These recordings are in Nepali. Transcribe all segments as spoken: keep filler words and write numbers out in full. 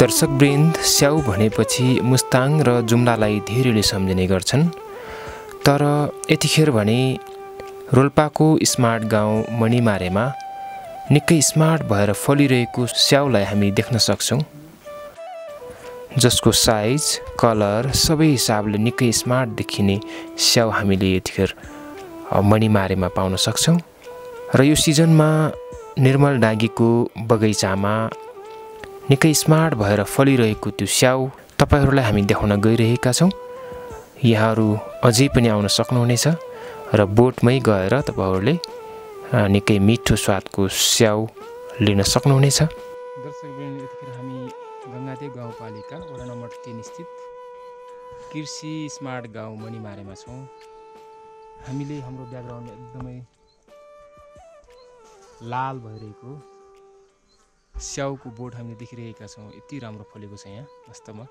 दर्शकवृन्द, स्याउ भनेपछि मुस्ताङ र जुम्लालाई धेरैले सम्झिने गर्छन्। तर यतिखेर भने रोल्पाको स्मार्ट गाउँ मणिमारेमा निकै स्मार्ट भएर फलिरहेको स्याउलाई हामी देख्न सक्छौँ, जसको साइज, कलर सबै हिसाबले निकै स्मार्ट देखिने स्याउ हामीले यतिखेर मणिमारेमा पाउन सक्छौँ। र यो सिजनमा निर्मल डाँगीको बगैँचामा निकै स्मार्ट भएर फलिरहेको त्यो स्याउ तपाईहरूलाई हामी देखाउन गइरहेका छौँ। यहाँहरू अझै पनि आउन सक्नुहुनेछ र बोटमै गएर तपाईहरूले निकै मिठो स्वादको स्याउ लिन सक्नुहुनेछ। दर्शकवृन्द, यतिखेर हामी गङ्गादेव गाउँपालिका वडा नम्बर तीन स्थित कृषि स्मार्ट गाउँ मणिमारेमा छौँ। हामीले हाम्रो ब्याकग्राउन्ड एकदमै लाल भइरहेको स्याउको बोट हामीले देखिरहेका छौँ। यति राम्रो फलेको छ यहाँ वास्तवमा।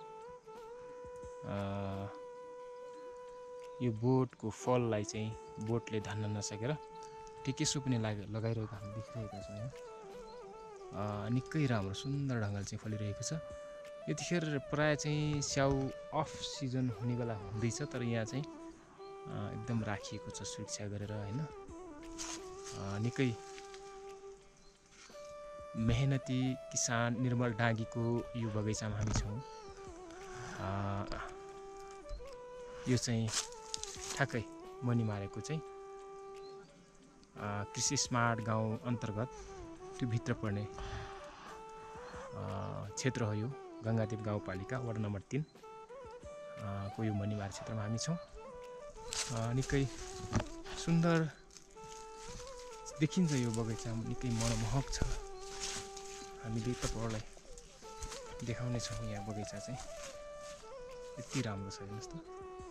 यो बोटको फललाई चाहिँ बोटले धान्न नसकेर टिकेसो पनि लगाइरहेको हामी देखिरहेका छौँ। यहाँ निकै राम्रो सुन्दर ढङ्गले चाहिँ फलिरहेको छ। यतिखेर प्रायः चाहिँ स्याउ अफ सिजन हुने बेला हुँदैछ, तर यहाँ चाहिँ एकदम राखिएको छ सुरक्षा गरेर, होइन। निकै मेहनती किसान निर्मल डाँगीको यो बगैँचामा हामी छौँ। यो चाहिँ ठ्याक्कै मणिमारेको चाहिँ कृषि स्मार्ट गाउँ अन्तर्गत त्यो भित्र पर्ने क्षेत्र हो। यो गङ्गादेव गाउँपालिका वडा नम्बर तीन को यो मणिमारे क्षेत्रमा हामी छौँ। निकै सुन्दर देखिन्छ यो बगैँचा, निकै मनमोहक छ। हामीले तपाईँहरूलाई देखाउने छौँ यहाँ बगैँचा चाहिँ यति राम्रो छ। हेर्नुहोस् त,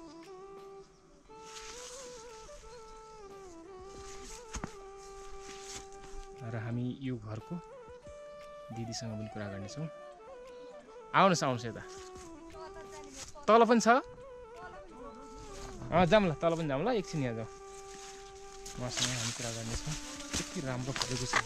र हामी यो घरको दिदीसँग पनि कुरा गर्नेछौँ। आउनुहोस् आउनुहोस्, यता तल पनि छ। अँ जाऊँ ल, तल पनि जाऊँ ल, एकछिन यहाँ जाउँ। उहाँसँग हामी कुरा गर्नेछौँ। यति राम्रो फलेको छ।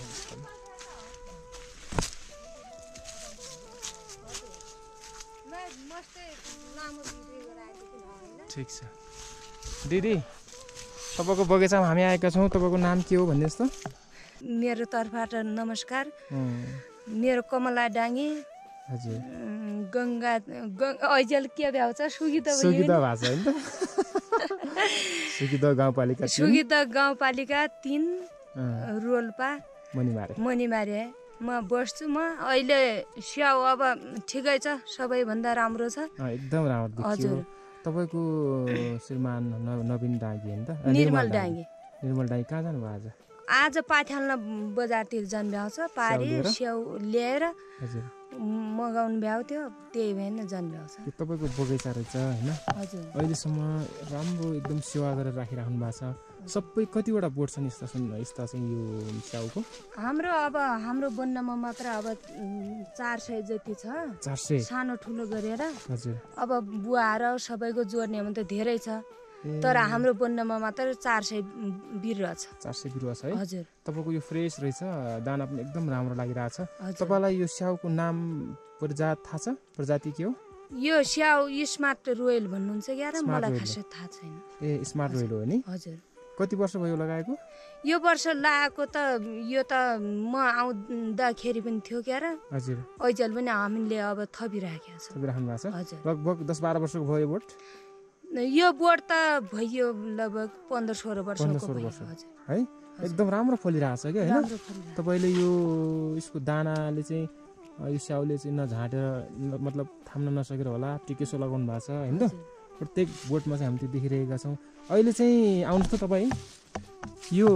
ठिक छ दिदी, तपाईँको बगैँचामा हामी आएका छौँ। तपाईँको नाम के हो भनिदिनुहोस् त। मेरो तर्फबाट नमस्कार। मेरो कमला डाँगी। हजुर। गङ्गा ऐजल के भ्याउँछ सुगिता सुगिता भएको छ होइन त। सुगिता गाउँपालिका सुगिता गाउँपालिका तीन रोल्पा मणिमारे मणिमारे म बस्छु। म अहिले स्याउ अब ठिकै छ, सबैभन्दा राम्रो छ, एकदम राम्रो देखियो। हजुर। तपाईँको श्रीमान नवीन डाँगी होइन त? निर्मल डाँगी। निर्मल डाँगी कहाँ जानुभयो आज? आज पाथाल्न बजारतिर जानु भ्याउँछ। पारी स्याउ ल्याएर मगाउनु भ्याउ थियो, त्यही भएन जानु भ्याउँछ। तपाईँको बगैँचा रहेछ होइन? हजुर। अहिलेसम्म राम्रो एकदम सेवा गरेर राखिराख्नु भएको छ। सबै कतिवटा बोट छन् यस्ता यस्ता चाहिँ यो स्याउको? हाम्रो अब हाम्रो बन्नमा मात्र अब चार सय जति छ। चार सय सानो ठुलो गरेर। हजुर। अब बुवाएर सबैको जोड्ने हो भने त धेरै छ, तर हाम्रो बन्नमा मात्र चार सय बिरुवा छ। चार सय बिरुवा छ है? हजुर। तपाईँको यो फ्रेस रहेछ, दाना पनि एकदम राम्रो लागिरहेछ। तपाईँलाई यो स्याउको नाम प्रजात थाहा छ? प्रजाति के हो यो? स्याउ स्मार्ट रोयल भन्नुहुन्छ क्या, मलाई खासै थाहा छैन। ए स्मार्ट रोयल हो नि? हजुर। कति वर्ष भयो लगाएको? यो वर्ष लगाएको त यो त म आउँदाखेरि पनि थियो क्या। हजुर। ऐजल पनि हामीले अब थपिराखेको छ। थपिराख्नु भएको छ? हजुर। लगभग दस बाह्र वर्षको भयो यो बोट? यो बोट त भयो लगभग पन्ध्र सोह्र वर्षको है। एकदम राम्रो फलिरहेछ क्या, होइन? तपाईँले यो यसको दानाले चाहिँ यो स्याउले चाहिँ नझाँटेर मतलब थाम्न नसकेर होला टिकेसो लगाउनु भएको छ होइन? प्रत्येक बोटमा चाहिँ हामी त्यो देखिरहेका छौँ। अहिले चाहिँ आउनुहोस् त तपाईँ, यो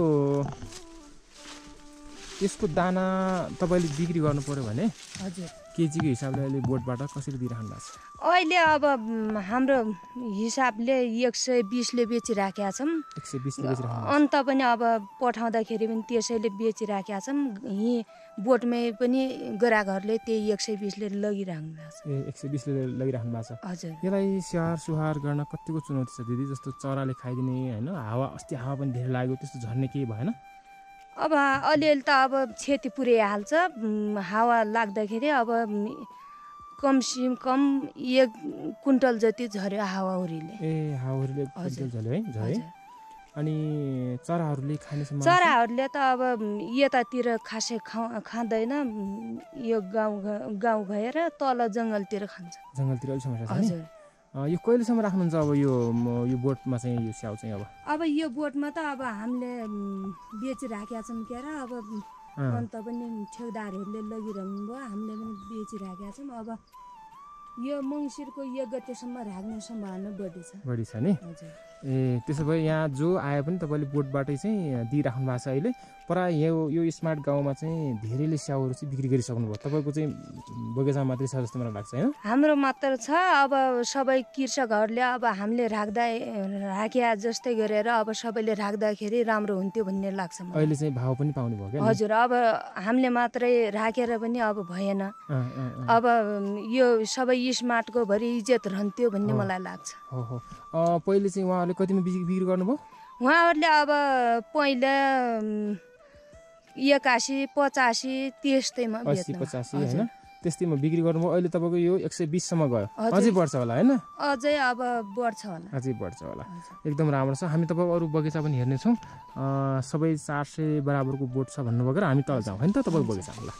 यसको दाना तपाईँले बिक्री गर्नु पऱ्यो भने हजुर केजीको हिसाबले अहिले बोटबाट कसरी दिइराख्नु भएको छ? अहिले अब हाम्रो हिसाबले एक सय बिसले बेचिराखेका छौँ। एक सय बिसले बेचिराख्नु। अन्त पनि अब पठाउँदाखेरि पनि त्यसैले बेचिराखेका छौँ। यहीँ बोटमै पनि ग्राहकहरूले त्यही एक सय बिसले लगिराख्नु भएको छ। ए एक सय बिसले लगिराख्नु भएको छ। हजुर। यसलाई स्याहार सुहार गर्न कतिको चुनौती छ दिदी? जस्तो चराले खाइदिने होइन, हावा अस्ति हावा पनि धेरै लाग्यो, त्यस्तो झर्ने केही भएन? अब अलिअलि त अब क्षति पुर्याइहाल्छ। हावा लाग्दाखेरि अब कम सिम कम एक कुन्टल जति झर्यो हावाहुरीले। ए हावाहुरीले कुन्टल झर्यो है झरे। अनि चराहरूले खाने सम्म चराहरूले त अब यतातिर खासै खा खाँदैन यो गाउँ गाउँ भएर तल जङ्गलतिर खान्छ। जङ्गलतिर अलिक समस्या छ नि। यो कहिलेसम्म राख्नुहुन्छ अब यो यो बोटमा चाहिँ यो स्याउ चाहिँ अब अब यो बोटमा त अब हामीले बेचिराखेका छौँ के अरे अब अन्त पनि ठेकदारहरूले लगिरहनु भयो हामीले पनि बेचिराखेका छौँ। अब यो मङ्सिरको एक गतेसम्म राख्ने सम्भावना बढी छ बढी छ नि। ए त्यसो भए यहाँ जो आए पनि तपाईँले बोटबाटै चाहिँ दिइराख्नु भएको छ अहिले। पर यो यो स्मार्ट गाउँमा चाहिँ धेरैले स्याउहरू चाहिँ बिक्री गरिसक्नु भयो। तपाईँको चाहिँ बगैँचा मात्रै छ जस्तो मलाई लाग्छ होइन? हाम्रो मात्र छ। अब सबै कृषकहरूले अब हामीले राख्दा राख्या जस्तै गरेर अब सबैले राख्दाखेरि राम्रो हुन्थ्यो भन्ने लाग्छ मलाई। अहिले चाहिँ भाउ पनि पाउनु भयो क्या? हजुर अब हामीले मात्रै राखेर पनि अब भएन। अब यो सबै स्मार्टको भरि इज्जत रहन्थ्यो भन्ने मलाई लाग्छ। हो हो पहिले चाहिँ उहाँहरूले कतिमा बिक्री गर्नुभयो? उहाँहरूले अब पहिला एकासी पचासी त्यस्तैमा अस्सी पचासी होइन त्यस्तैमा बिक्री गर्नुभयो। अहिले तपाईँको यो एक सय बिससम्म गयो। अझै बढ्छ होला होइन? अझै अब बढ्छ होला। अझै बढ्छ होला। एकदम राम्रो छ। हामी तपाईँको अरू बगैँचा पनि हेर्नेछौँ। सबै चार सय बराबरको बोट छ भन्नुभएको र हामी तल जाउँ होइन त तपाईँको बगैँचा होला।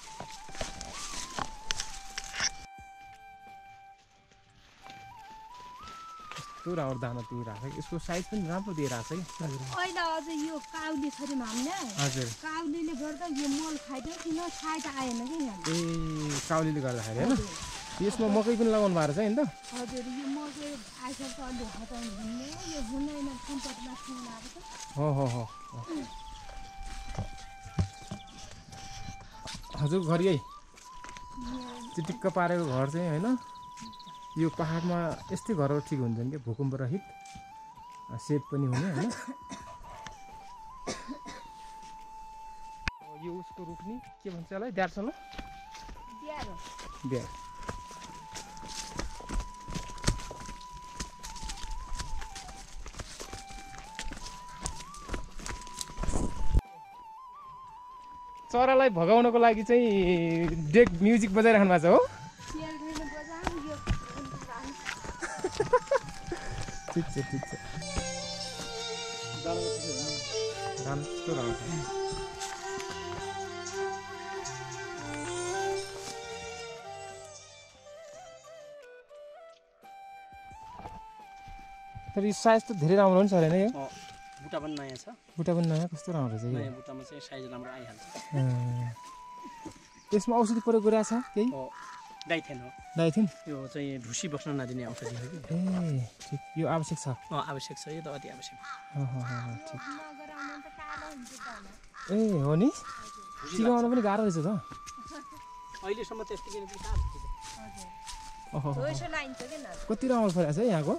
राम्रो दाना दिइरहेको छ। यसको साइज पनि राम्रो दिइरहेको छ कि अहिले अझै यो काउली छ नि हामीले। हजुर काउलीले गर्दा यो मल खाइदियो किन साइज आएन कि यहाँ। ए काउलीले गर्दाखेरि होइन? यसमा मकै पनि लगाउनु भएको छ नि त? हजुर यो मकै आइसक्छ अलि हटाउनु भन्ने यो हुँदैन कम्पटमा सुनाएको छ। हो हो हो हजुर घर यही चिटिक्क पारेको घर चाहिँ होइन? यो पहाडमा यस्तै घरहरू ठिक हुन्छन् कि भूकम्प रहित सेफ पनि हुने होइन? यो उसको रुख नि के भन्छ होला द्यार्छ ल द्यार चरालाई भगाउनको लागि चाहिँ डेक म्युजिक बजाइराख्नु भएको छ हो? ठिक छ ठिक छ धान कस्तो राम्रो छ। तर यो साइज त धेरै राम्रो नि छ होइन? यो बुट्टा पनि नयाँ छ। बुट्टा पनि नयाँ कस्तो राम्रो छ नयाँ बुट्टामा चाहिँ साइज राम्रो आइहाल्छ। त्यसमा औषधि प्रयोग गरिरहेको छ केही? डाइथेन हो। डाइथेन यो चाहिँ ढुसी बस्न नदिने औषधि हो कि। ए ठिक यो आवश्यक छ। अँ आवश्यक छ। यो त अति आवश्यक। ठिक ए हो नि चिगाउन पनि गाह्रो रहेछ त। अहिलेसम्म त्यस्तो किन कति राम्रो फरेको छ यहाँको?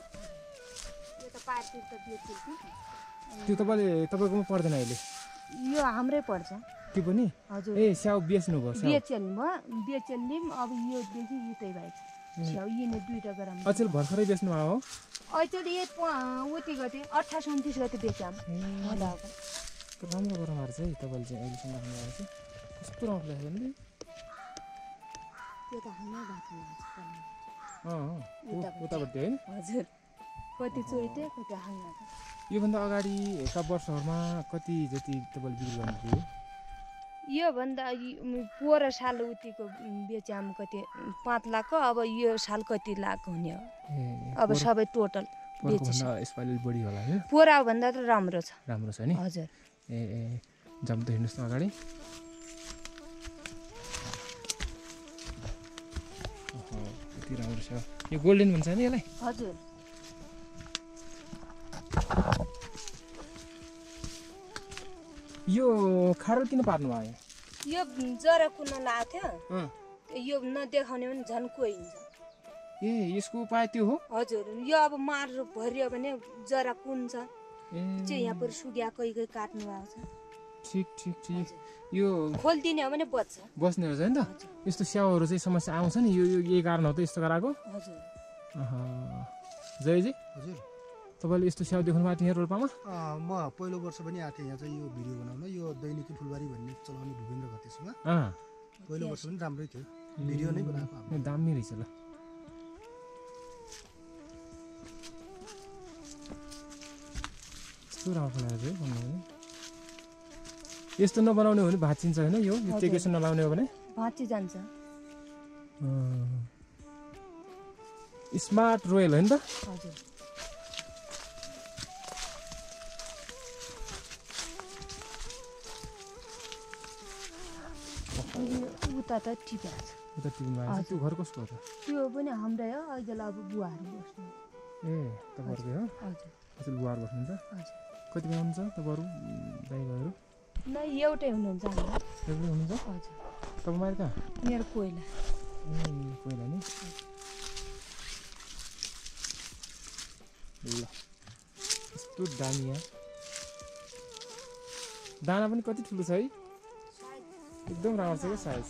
त्यो तपाईँले तपाईँकोमा पर्दैन अहिले? यो हाम्रै पर्छ त्यो पनि? हजुर ए स्याउ बेच्नु भयो? बेचेल्नु भयो बेचेल्ने अब योदेखि यतै भएको स्याउ यिनी दुईवटा ग्राम अचेल भर्खरै बेच्नु भयो हो? अचेल यो उति गते अठाइस उन्तिस गते बेच्याम। राम्रो गरमहरू चाहिँ तपाईँले चाहिँ अहिलेसम्म राख्नु भएको चाहिँ कस्तो राम्रो लाग्छ नि? त्यो त हाम्रै भएको अँ उतापट्टि होइन? हजुर कति चोइटे कति हाङ्गा। योभन्दा अगाडिका वर्षहरूमा कति जति तपाईँले बिक्री गर्नुभयो? योभन्दा पोहोर साल उतिको बेच्याम कति पाँच लाखको। अब यो साल कति लाख हुने हो अब सबै टोटल यसपालि बढी होला होइन? पोहोरभन्दा त राम्रो छ। राम्रो छ नि? हजुर ए ए जाम त हिँड्नुहोस् न अगाडि। कति राम्रो छ यो गोल्डन भन्छ नि यसलाई? हजुर यो खाडल किन पार्नु भयो? यो जरा कुन लाग्थ्यो यो नदेखाउने पनि झन् कोइन्छ। ए यसको उपाय त्यो हो? हजुर यो अब मार भरियो भने जरा कुन्छ चाहिँ यहाँ पर सुग्या कोही कोही काट्नु भएको छ। ठिक ठिक ठिक यो खोलिदिने हो भने बच्छ बस्ने रहेछ नि त? यस्तो स्याउहरू चाहिँ समस्या आउँछ नि यो यही कारण हो त यस्तो गराएको? हजुर जयजी हजुर तपाईँले यस्तो स्याउ देख्नु भएको थियो रोल्पामा? म पहिलो वर्ष पनि आएको थिएँ यहाँ चाहिँ यो भिडियो बनाउन। यो दैनिकी फुलबारी भन्ने चलाउने भूपेन्द्र घतेसमा पहिलो वर्ष पनि राम्रै थियो। भिडियो नै बनाएको हामीले। ए, दामी रहेछ ल। यस्तो राम्रो बनाएर चाहिँ बनाउने। यस्तो नबनाउने हो भने भाँचिन्छ होइन यो टेकेसन नलाउने हो भने भाँची जान्छ। स्मार्ट रोयल होइन त। हजुर उता त टिपेको छ। उता टिभीमा आएछ त्यो घर कसको हो त? त्यो पनि हाम्रै हो अहिले अब बुवाहरू बस्नु। ए तपाईँहरूकै हो? हजुर हजुर बुवाहरू बस्नुहुन्छ? हजुर कतिमा हुनुहुन्छ तपाईँहरू दाइ भाइहरू? न एउटै हुनुहुन्छ हाम्रो। एउटै हुनुहुन्छ? हजुर तपाईँ माएर कहाँ? मेरो कोइला। ए कोइला नि। ल यस्तो दामी यहाँ दाना पनि कति ठुलो छ है, एकदम राम्रो छ क्या साइज।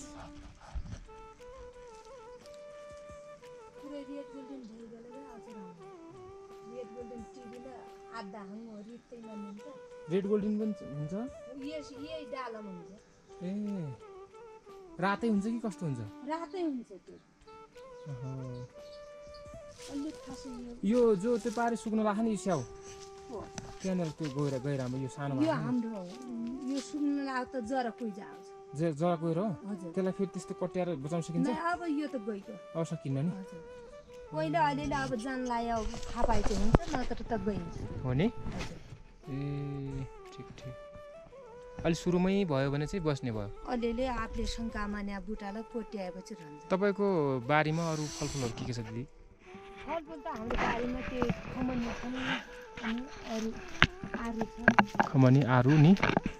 पुरै रेड गोल्डन भइगयो क्या अझ राम्रो। रेड गोल्डन टिभीमा आधा हाङ रित्तै मान्नुहुन्छ। रेड गोल्डन पनि हुन्छ? यस यही डालामा हुन्छ। ए रातै हुन्छ कि कस्तो हुन्छ? रातै हुन्छ त्यो। अहो, अलिक खासै यो जो त्यो पारि सुक्न राख्ने नि यो स्याउ हो। त्यहाँनिर त्यो गएर गहिरामा यो सानो यो हाम्रो हो। यो सुक्न लाग्दा त जरा कुइजा आउँछ। जे जरा गएर हो हजुर त्यसलाई फेरि त्यस्तो कट्याएर बचाउन सकिन्छ? नै अब यो त गइगयो। अब सकिन्न नि। हजुर पहिला अलिअलि अब जान लायो थाहा पाए चाहिँ हुन्छ नत्र त गइन्छ। हो नि? हजुर ए ठिक ठिक। अलि सुरुमै भयो भने चाहिँ बस्ने भयो। अलिअलि आफूले शङ्का मान्या बुटालाई कोट्याएपछि रहन्छ। तपाईँको बारीमा अरू फलफुलहरू के के छ दिदी? फलफुल त हाम्रो बारीमा त्यो खमनी छ अनि अरू आरू छ, खमनी आरू नि,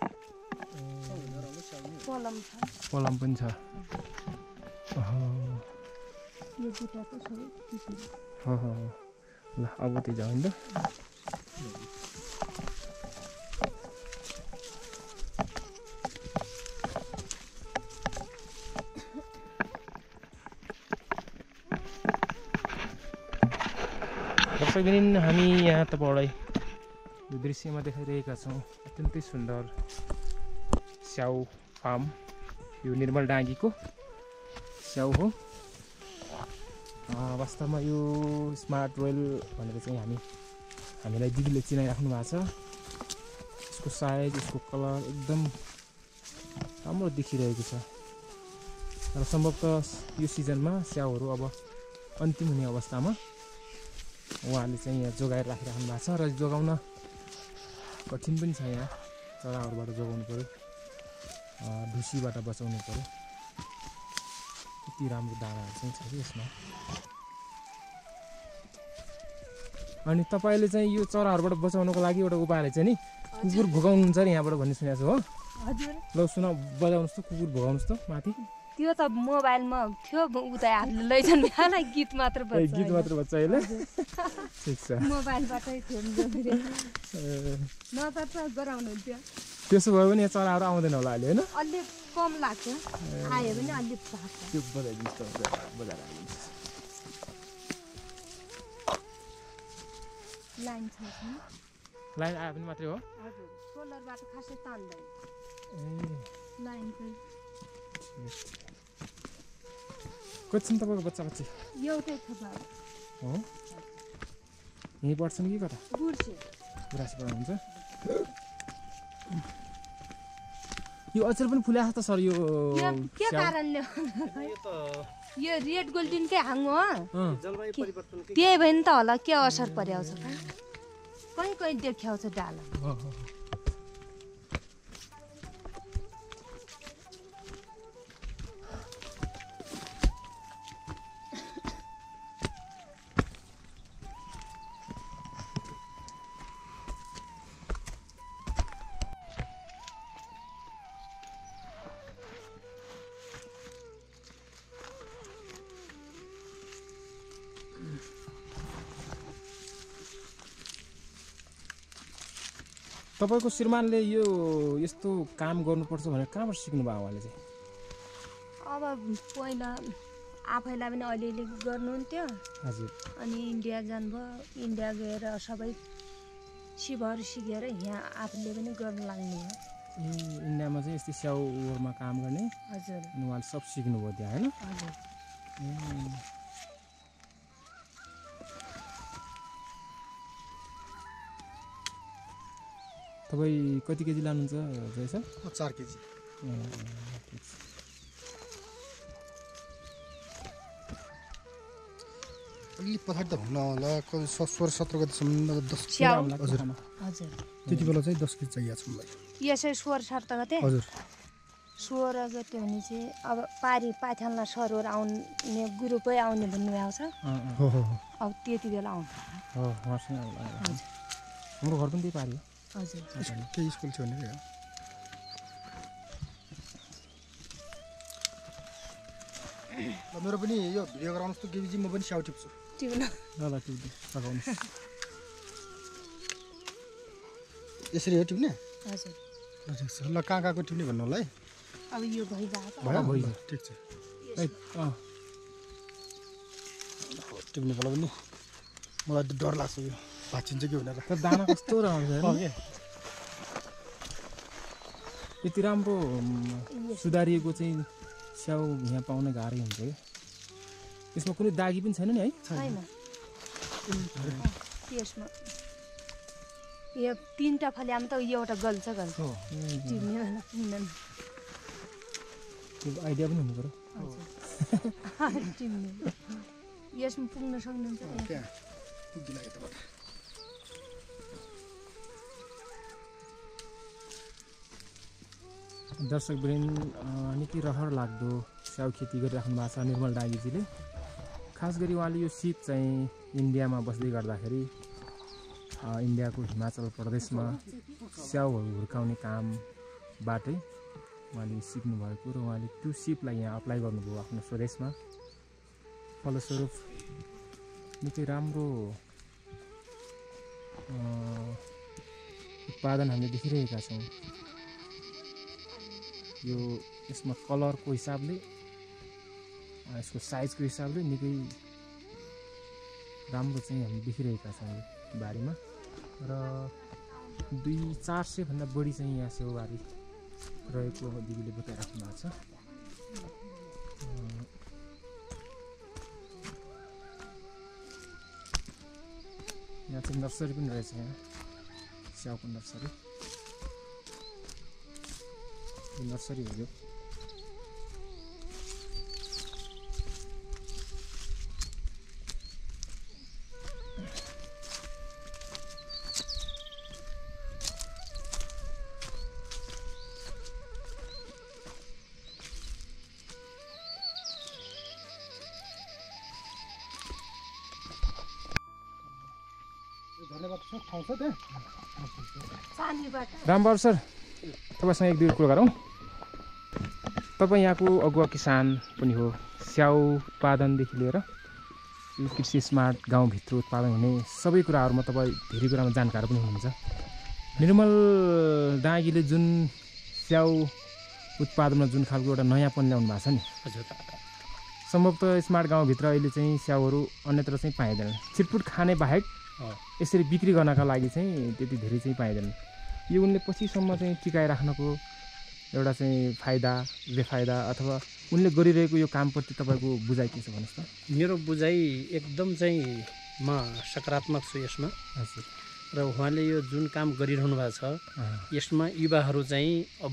पलम छ। पलम पनि छ। अहो, यो बुटा त सबै किसिम। हो हो हो। ल अब त्यही जाउँ नि त। दर्शकवृन्द हामी यहाँ तपाईँलाई यो दृश्यमा देखाइरहेका छौँ अत्यन्तै सुन्दर स्याउ फार्म। यो निर्मल डाँगीको स्याउ हो। वास्तवमा यो स्मार्ट रोयल भनेर चाहिँ हामी हामीलाई दिदीले चिनाइराख्नु भएको छ। यसको साइज यसको कलर एकदम राम्रो देखिरहेको छ र सम्भवतः यो सिजनमा स्याउहरू अब अन्तिम हुने अवस्थामा उहाँले चाहिँ यहाँ जोगाएर राखिराख्नु भएको छ र जोगाउन कठिन पनि छ। यहाँ चराहरूबाट जोगाउनु पऱ्यो, ढुसीबाट बचाउनु पऱ्यो। यति राम्रो दानाहरू चाहिँ छ कि यसमा। अनि तपाईँले चाहिँ यो चराहरूबाट बचाउनको लागि एउटा उपायले चाहिँ नि कुकुर भगाउनुहुन्छ अरे यहाँबाट भन्ने सुनेको छु हो? हजुर ल सुन बजाउनुहोस् त, कुकुर भगाउनुहोस् त माथि। त्यो त मोबाइलमा थियो उता आफूले लैजाने खाना गीत मात्र ए बज्छ। गीत मात्र बच्चा अहिले ठिक छ। मोबाइलबाटै थियो नत्र त गराउनुहुन्थ्यो। त्यसो भयो भने यहाँ चराहरू आउँदैन होला अहिले होइन? अलिक कम लाग्छ, आयो भने अलिक भाग्छ। त्यो बजाइदिनुहोस् त, बजाएर हालिदिनुहोस्। लाइन छ छैन? लाइन आयो भने मात्रै हो? हजुर सोलरबाट खासै तान्दैन ए लाइनको। कति छन् तपाईँको बच्चा बच्ची? एउटै छ बाबु। हो यहीँ पढ्छन् कि कता? बुढ्छे गुराँसी पढाउनुहुन्छ? यो अचेल पनि फुल्या छ त सर यो के कारणले यो रेड गोल्डनकै हाङ हो। जलवायु परिवर्तन त्यही भयो नि त होला के असर पर्याउँछ त कहीँ कहीँ देखाउँछ डाला। तपाईँको श्रीमानले यो यस्तो काम गर्नुपर्छ भनेर कहाँबाट सिक्नुभयो उहाँले चाहिँ? अब पहिला आफैलाई पनि अलिअलि गर्नुहुन्थ्यो। हजुर अनि इन्डिया जानुभयो, इन्डिया गएर सबै सिपहरू सिकेर यहाँ आफूले पनि गर्न लाग्ने हो। ए इन्डियामा चाहिँ यस्तै स्याउमा काम गर्ने हजुर अनि उहाँले सब सिक्नुभयो त्यहाँ होइन हजुर तपाईँ कति केजी लानुहुन्छ जय सर चार केजी अलि पछाडि त हुन होला सोह्र सत्र गतिसम्म दस हजुर हजुर त्यति बेला चाहिँ दस केजी चाहिएको छ मलाई यसै सोह्र सत्र गते हजुर सोह्र गते भने चाहिँ अब पारी पाइथानलाई सरहरू आउने ग्रुपै आउने भन्नुभएको छ हो हो अब त्यति बेला आउनु हो हाम्रो घर पनि त्यही पारी हो हजुर केही स्कुल छ भनेर मेरो पनि यो भिडियो गराउनुहोस् त केबीजी म पनि स्याउ टिप्छु टिप्नु ल टिप्नु लगाउनु यसरी हो टिप्ने हजुर ठिक छ ल कहाँ कहाँको टिप्ने भन्नु होला है अब यो भइरहेको भयो भयो ठिक छ अँ टिप्ने बेला पनि मलाई त डर लाग्छ यो भाँचिन्छ कि भनेर तर दाना कस्तो राम्रो के यति राम्रो सुधारिएको चाहिँ स्याउ यहाँ पाउन गाह्रै हुन्छ क्या यसमा कुनै दागी पनि छैन नि है छैन त्यसमा यो तिनवटा फल्यामा त एउटा गल्छ गल्छ टिप्ने बेला पुग्दैन त्यो आइडिया पनि हुनु पऱ्यो हजुर टिप्ने यसमा पुग्न सक्नुहुन्छ त्यहाँ पुग्दिनँ यताबाट दर्शकवृन्द निकै रहर लाग्दो स्याउ खेती गरिराख्नु भएको छ निर्मल डाँगीजीले खास गरी उहाँले यो सिप चाहिँ इन्डियामा बस्दै गर्दाखेरि इन्डियाको हिमाचल प्रदेशमा स्याउहरू हुर्काउने कामबाटै उहाँले सिक्नु भएको र उहाँले त्यो सिपलाई यहाँ अप्लाई गर्नुभयो आफ्नो स्वदेशमा फलस्वरूप निकै राम्रो उत्पादन हामीले देखिरहेका छौँ यो यसमा कलरको हिसाबले यसको साइजको हिसाबले निकै राम्रो चाहिँ हामी देखिरहेका छौँ यो बारीमा र दुई चार सयभन्दा बढी चाहिँ यहाँ स्याउबारी रहेको दिदीले बताइराख्नु भएको छ यहाँ चाहिँ नर्सरी पनि रहेछ यहाँ स्याउको नर्सरी नर्सरी हो यो धन्यवाद सर ठाउँ छ त्यहाँ रामबहादुर सर तपाईँसँग एक दुई कुरो गरौँ तपाईँ यहाँको अगुवा किसान पनि हो स्याउ उत्पादनदेखि लिएर कृषि स्मार्ट गाउँभित्र उत्पादन हुने सबै कुराहरूमा तपाईँ धेरै कुरामा जानकार पनि हुनुहुन्छ निर्मल डाँगीले जुन स्याउ उत्पादनमा जुन खालको एउटा नयाँपन ल्याउनु भएको छ नि हजुर सम्भवतः स्मार्ट गाउँभित्र अहिले चाहिँ स्याउहरू अन्यत्र चाहिँ पाइँदैन छिटपुट खाने बाहेक यसरी बिक्री गर्नका लागि चाहिँ त्यति धेरै चाहिँ पाइँदैन यो उनले पछिसम्म चाहिँ टिकाइराख्नको एउटा चाहिँ फाइदा बेफाइदा अथवा उनले गरिरहेको यो कामप्रति तपाईँको बुझाइ के छ भन्नुहोस् त मेरो बुझाइ एकदम चाहिँ म सकारात्मक छु यसमा हजुर र उहाँले यो जुन काम गरिरहनु भएको छ यसमा युवाहरू चाहिँ अब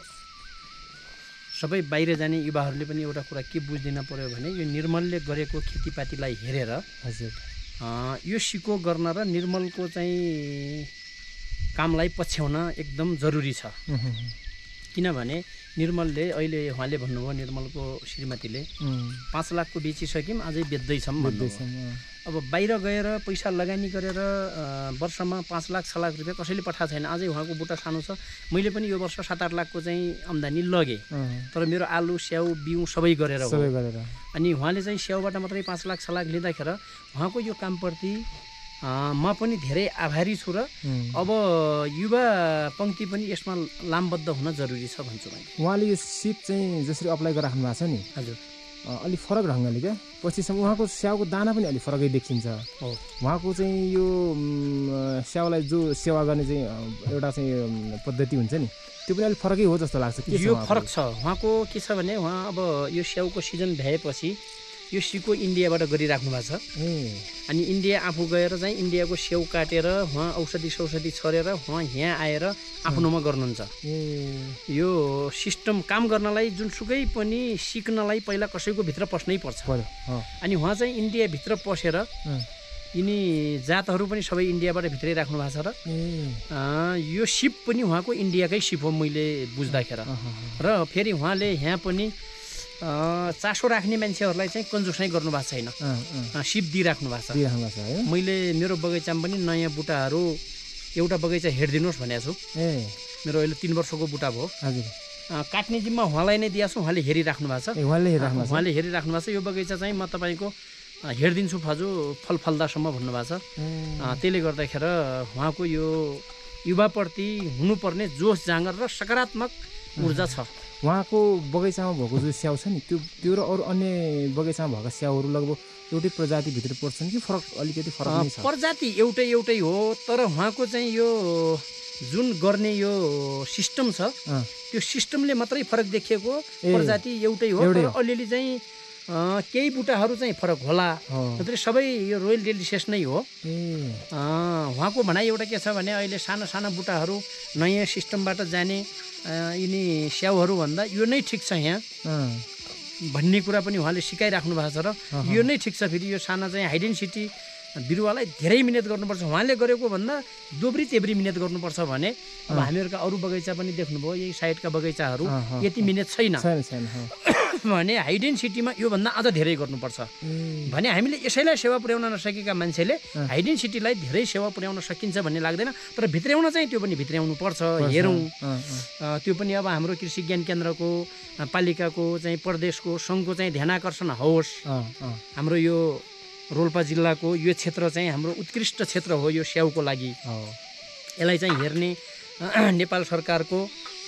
सबै बाहिर जाने युवाहरूले पनि एउटा कुरा के बुझ्दिन पर्यो भने यो निर्मलले गरेको खेतीपातीलाई हेरेर हजुर यो सिको गर्न र निर्मलको चाहिँ कामलाई पछ्याउन एकदम जरुरी छ किनभने निर्मलले अहिले उहाँले भन्नुभयो निर्मलको श्रीमतीले पाँच लाखको बेचिसक्यौँ अझै बेच्दैछौँ भन्दैछौँ अब बाहिर गएर पैसा लगानी गरेर वर्षमा पाँच लाख छ लाख रुपियाँ कसैले पठाएको छैन अझै उहाँको बुट्टा सानो छ मैले पनि यो वर्ष सात आठ लाखको चाहिँ आम्दानी लगेँ तर मेरो आलु स्याउ बिउ सबै गरेर हो अनि उहाँले चाहिँ स्याउबाट मात्रै पाँच लाख छ लाख लिँदाखेरि उहाँको यो कामप्रति म पनि धेरै आभारी छु र अब युवा पङ्क्ति पनि यसमा लामबद्ध हुन जरुरी छ भन्छु मैले उहाँले यो सिप चाहिँ जसरी अप्लाई गरिराख्नु भएको छ नि हजुर अलिक फरक ढङ्गले क्या पछिसम्म उहाँको स्याउको दाना पनि अलिक फरकै देखिन्छ हो उहाँको चाहिँ यो स्याउलाई जो सेवा गर्ने चाहिँ एउटा चाहिँ पद्धति हुन्छ नि त्यो पनि अलिक फरकै हो जस्तो लाग्छ के छ यो फरक छ उहाँको के छ भने उहाँ अब यो स्याउको सिजन भएपछि यो सिको इन्डियाबाट गरिराख्नु भएको छ अनि इन्डिया आफू गएर चाहिँ इन्डियाको स्याउ काटेर उहाँ औषधि सौषधि छरेर उहाँ यहाँ आएर आफ्नोमा गर्नुहुन्छ यो सिस्टम काम गर्नलाई जुनसुकै पनि सिक्नलाई पहिला कसैको भित्र पस्नै पर्छ अनि उहाँ चाहिँ इन्डियाभित्र पसेर यिनी जातहरू पनि सबै इन्डियाबाट भित्रै राख्नु भएको छ र यो सिप पनि उहाँको इन्डियाकै सिप हो मैले बुझ्दाखेरि र फेरि उहाँले यहाँ पनि चासो राख्ने मान्छेहरूलाई चाहिँ कन्जुसाइ गर्नु भएको छैन सिप दिइराख्नु भएको छ मैले मेरो बगैँचामा पनि नयाँ बुट्टाहरू एउटा बगैँचा हेरिदिनुहोस् भनेको छु मेरो अहिले तिन वर्षको बुट्टा भयो काट्ने जिम्मा उहाँलाई नै दिएको छु उहाँले हेरिराख्नु भएको छ उहाँले हेरिराख्नु भएको छ यो बगैँचा चाहिँ म तपाईँको हेरिदिन्छु फाजु फल फल्दासम्म भन्नुभएको छ त्यसले गर्दाखेरि उहाँको यो युवाप्रति हुनुपर्ने जोस जाँगर र सकारात्मक ऊर्जा छ उहाँको बगैँचामा भएको जो स्याउ छ नि त्यो त्यो र अरू अन्य बगैँचामा भएका स्याउहरू लगभग एउटै प्रजातिभित्र पर्छन् कि फरक अलिकति फरक नै छ प्रजाति एउटै एउटै हो तर उहाँको चाहिँ यो जुन गर्ने यो सिस्टम छ त्यो सिस्टमले मात्रै फरक देखिएको प्रजाति एउटै हो तर अलिअलि चाहिँ केही बुट्टाहरू चाहिँ फरक होला नत्र सबै यो रोयल डेलिसियस नै हो उहाँको भनाइ एउटा के छ भने अहिले साना साना बुट्टाहरू नयाँ सिस्टमबाट जाने यिनी स्याउहरू भन्दा यो नै ठिक छ यहाँ भन्ने कुरा पनि उहाँले सिकाइराख्नु भएको छ र यो नै ठिक छ फेरि यो साना चाहिँ हाई डेन्सिटी बिरुवालाई धेरै मिहिनेत गर्नुपर्छ उहाँले गरेको भन्दा दोब्री तेब्री मिहिनेत गर्नुपर्छ भने अब हामीहरूका अरू बगैँचा पनि देख्नुभयो यही साइडका बगैँचाहरू यति मिहिनेत छैन भने हाई डेन्सिटीमा योभन्दा अझ धेरै गर्नुपर्छ भने हामीले यसैलाई सेवा पुर्याउन नसकेका मान्छेले हाई डेन्सिटीलाई धेरै सेवा पुर्याउन सकिन्छ भन्ने लाग्दैन तर भित्र्याउन चाहिँ त्यो पनि भित्र्याउनु पर्छ हेरौँ त्यो पनि अब हाम्रो कृषि ज्ञान केन्द्रको पालिकाको चाहिँ प्रदेशको सङ्घको चाहिँ ध्यानाकर्षण होस् हाम्रो यो रोल्पा जिल्लाको यो क्षेत्र चाहिँ हाम्रो उत्कृष्ट क्षेत्र हो यो स्याउको लागि यसलाई चाहिँ हेर्ने नेपाल सरकारको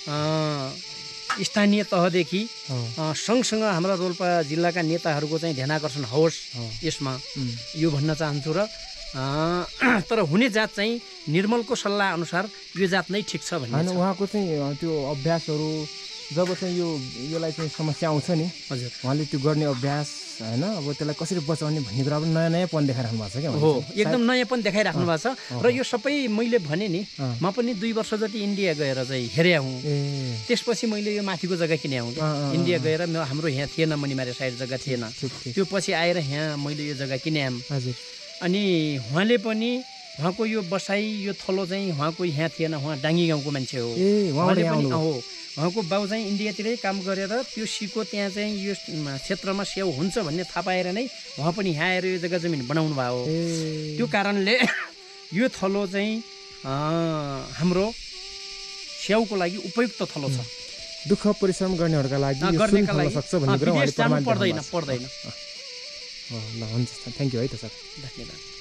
स्थानीय तहदेखि सँगसँग हाम्रा रोल्पा जिल्लाका नेताहरूको चाहिँ ध्यानाकर्षण होस् यसमा यो भन्न चाहन्छु र तर हुने जात चाहिँ निर्मलको सल्लाह अनुसार यो जात नै ठिक छ भन्ने उहाँको चाहिँ त्यो अभ्यासहरू जब चाहिँ यो यसलाई चाहिँ समस्या आउँछ नि हजुर उहाँले त्यो गर्ने अभ्यास होइन अब त्यसलाई कसरी बचाउने भन्ने कुरा पनि नयाँ नयाँपन देखाइराख्नु भएको छ क्या हो एकदम नयाँपन देखाइराख्नु भएको छ र यो सबै मैले भने नि म पनि दुई वर्ष जति इन्डिया गएर चाहिँ हेरे हुँ त्यसपछि मैले यो माथिको जग्गा किने हुँ इन्डिया गएर हाम्रो यहाँ थिएन मणिमारे साइड जग्गा थिएन त्यो पछि आएर यहाँ मैले यो जग्गा किने हजुर अनि उहाँले पनि उहाँको यो बसाइ यो थलो चाहिँ उहाँको यहाँ थिएन उहाँ डाङ्गी गाउँको मान्छे हो उहाँले पनि हो उहाँको बाउ चाहिँ इन्डियातिरै काम गरेर त्यो सिको त्यहाँ चाहिँ यो क्षेत्रमा स्याउ हुन्छ भन्ने थाहा पाएर नै उहाँ पनि यहाँ आएर यो जग्गा जमिन बनाउनु भयो त्यो कारणले यो थलो चाहिँ हाम्रो स्याउको लागि उपयुक्त थलो छ दुःख परिश्रम गर्नेहरूका लागि गर्नेका लागि विदेश जानु पर्दैन पर्दैन ल हुन्छ थ्याङ्क यू है त सर धन्यवाद